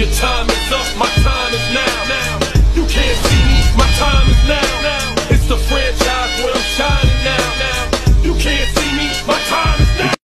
Your time is up, my time is now. You can't see me, my time is